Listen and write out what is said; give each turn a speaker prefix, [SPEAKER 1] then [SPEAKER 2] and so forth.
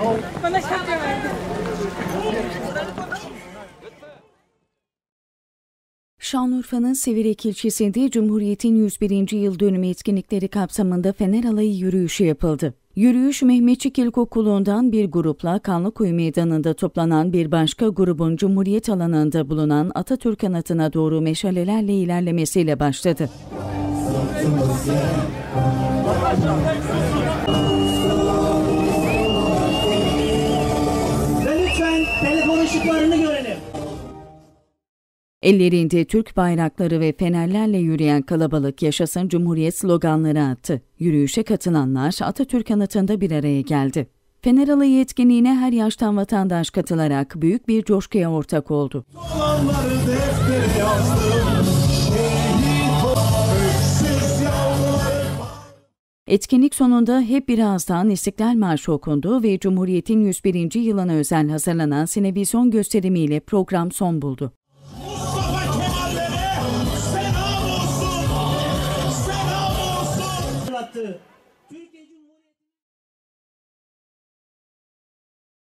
[SPEAKER 1] Bana şapka verdi.
[SPEAKER 2] Şanlıurfa'nın Sivirek ilçesinde Cumhuriyet'in 101. yıl dönümü etkinlikleri kapsamında Fener Alayı yürüyüşü yapıldı. Yürüyüş, Mehmetçik İlkokulu'ndan bir grupla Kanlıkuyu Meydanı'nda toplanan bir başka grubun Cumhuriyet alanında bulunan Atatürk anıtına doğru meşalelerle ilerlemesiyle başladı.
[SPEAKER 3] Lütfen telefon ışıklarını görelim.
[SPEAKER 2] Ellerinde Türk bayrakları ve fenerlerle yürüyen kalabalık yaşasın Cumhuriyet sloganları attı. Yürüyüşe katılanlar Atatürk anıtında bir araya geldi. Fener Alayı etkinliğine her yaştan vatandaş katılarak büyük bir coşkuya ortak oldu. Etkinlik sonunda hep bir ağızdan İstiklal Marşı okundu ve Cumhuriyet'in 101. yılına özel hazırlanan sinevizyon gösterimiyle program son buldu.
[SPEAKER 3] Selam olsun.